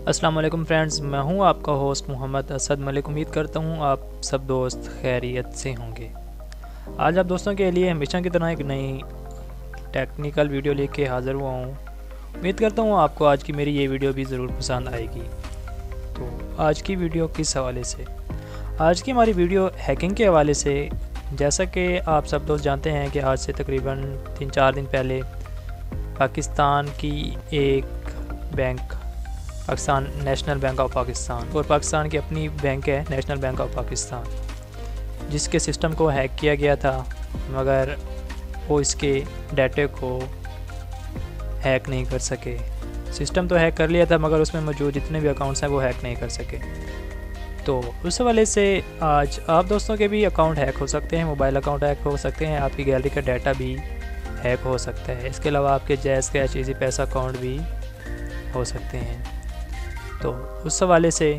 अस्सलाम वालेकुम फ्रेंड्स, मैं हूं आपका होस्ट मोहम्मद असद मलिक। उम्मीद करता हूं आप सब दोस्त खैरियत से होंगे। आज आप दोस्तों के लिए हमेशा की तरह एक नई टेक्निकल वीडियो लेके हाज़िर हुआ हूं। उम्मीद करता हूं आपको आज की मेरी ये वीडियो भी ज़रूर पसंद आएगी। तो आज की वीडियो किस हवाले से? आज की हमारी वीडियो हैकिंग के हवाले से। जैसा कि आप सब दोस्त जानते हैं कि आज से तकरीबन 3-4 दिन पहले पाकिस्तान की एक bank, Pakistan national bank of Pakistan, और पाकिस्तान की अपनी बैंक है नेशनल बैंक ऑफ पाकिस्तान, जिसके सिस्टम को हैक किया गया था, मगर वो इसके डाटे को हैक नहीं कर सके। सिस्टम तो हैक कर लिया था मगर उसमें मौजूद जितने भी अकाउंट्स हैं वो हैक नहीं कर सके। तो उस हवाले से आज आप दोस्तों के भी अकाउंट हैक हो सकते हैं, मोबाइल अकाउंट हैक हो सकते हैं, आपकी गैलरी का डाटा भी हैक हो सकता है। इसके अलावा आपके Jazz cash, easy paisa account भी हो सकते हैं। तो उस हवाले से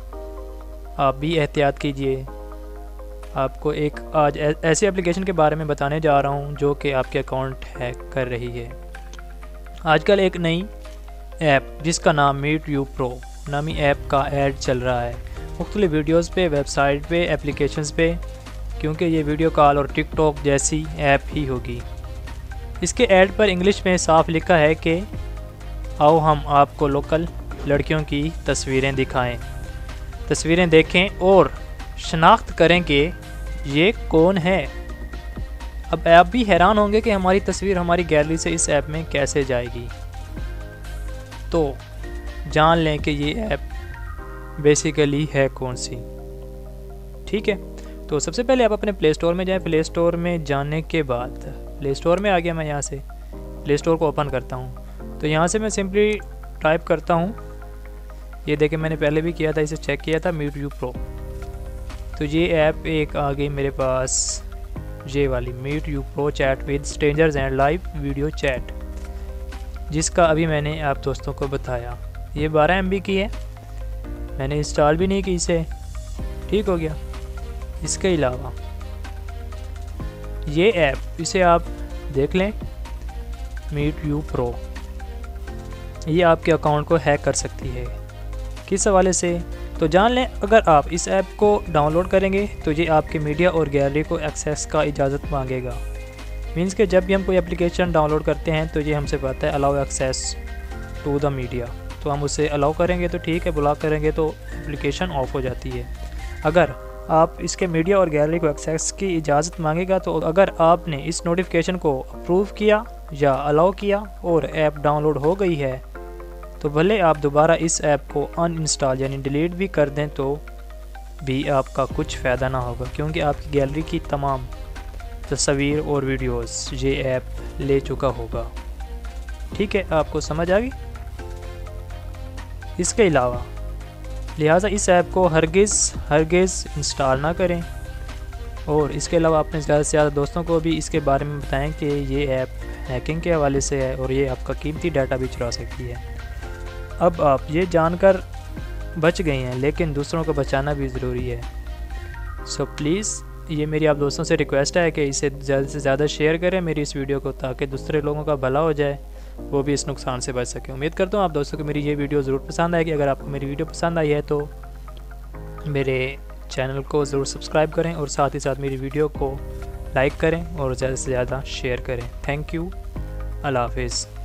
आप भी एहतियात कीजिए। आपको एक आज ऐसी एप्लीकेशन के बारे में बताने जा रहा हूं जो कि आपके अकाउंट हैक कर रही है। आजकल एक नई ऐप जिसका नाम मीट यू प्रो नामी ऐप का ऐड चल रहा है मुख्तलिफ़ वीडियोज़ पे, वेबसाइट पे, एप्लीकेशंस पे, क्योंकि ये वीडियो कॉल और टिकटॉक जैसी ऐप ही होगी। इसके ऐड पर इंग्लिश में साफ लिखा है कि आओ हम आपको लोकल लड़कियों की तस्वीरें दिखाएं, तस्वीरें देखें और शनाख्त करें कि ये कौन है। अब आप भी हैरान होंगे कि हमारी तस्वीर हमारी गैलरी से इस ऐप में कैसे जाएगी। तो जान लें कि ये ऐप बेसिकली है कौन सी। ठीक है, तो सबसे पहले आप अपने प्ले स्टोर में जाएं। प्ले स्टोर में जाने के बाद, प्ले स्टोर में आ गया मैं, यहाँ से प्ले स्टोर को ओपन करता हूँ। तो यहाँ से मैं सिंपली टाइप करता हूँ, ये देखें मैंने पहले भी किया था, इसे चेक किया था, मीट यू प्रो। तो ये ऐप एक आ गई मेरे पास, ये वाली meet you pro chat with strangers and live video chat, जिसका अभी मैंने आप दोस्तों को बताया। ये 12 MB की है, मैंने इंस्टॉल भी नहीं की इसे, ठीक हो गया। इसके अलावा ये ऐप, इसे आप देख लें, मीट यू प्रो, ये आपके अकाउंट को हैक कर सकती है। किस हवाले से? तो जान लें, अगर आप इस ऐप को डाउनलोड करेंगे तो ये आपके मीडिया और गैलरी को एक्सेस का इजाज़त मांगेगा। मीन्स कि जब भी हम कोई एप्लीकेशन डाउनलोड करते हैं तो ये हमसे कहता है allow access to the media, तो हम उसे अलाउ करेंगे तो ठीक है, ब्लॉक करेंगे तो एप्लीकेशन ऑफ हो जाती है। अगर आप इसके मीडिया और गैलरी को एक्सेस की इजाज़त मांगेगा, तो अगर आपने इस नोटिफिकेशन को अप्रूव किया या अलाउ किया और ऐप डाउनलोड हो गई है, तो भले आप दोबारा इस ऐप को अनइंस्टॉल यानी डिलीट भी कर दें तो भी आपका कुछ फ़ायदा ना होगा, क्योंकि आपकी गैलरी की तमाम तस्वीर और वीडियोस ये ऐप ले चुका होगा। ठीक है, आपको समझ आ गई? इसके अलावा लिहाजा इस ऐप को हरगिज़ इंस्टॉल ना करें, और इसके अलावा अपने ज़्यादा से ज़्यादा दोस्तों को भी इसके बारे में बताएं कि ये ऐप हैकिंग के हवाले से है और ये आपका कीमती डाटा भी चुरा सकती है। अब आप ये जानकर बच गए हैं, लेकिन दूसरों को बचाना भी ज़रूरी है। सो प्लीज़, ये मेरी आप दोस्तों से रिक्वेस्ट है कि इसे ज़्यादा से ज़्यादा शेयर करें मेरी इस वीडियो को, ताकि दूसरे लोगों का भला हो जाए, वो भी इस नुकसान से बच सके। उम्मीद करता हूँ आप दोस्तों को मेरी ये वीडियो ज़रूर पसंद आएगी। अगर आपको मेरी वीडियो पसंद आई है तो मेरे चैनल को ज़रूर सब्सक्राइब करें और साथ ही साथ मेरी वीडियो को लाइक करें और ज़्यादा से ज़्यादा शेयर करें। थैंक यू, अल्लाह हाफिज़।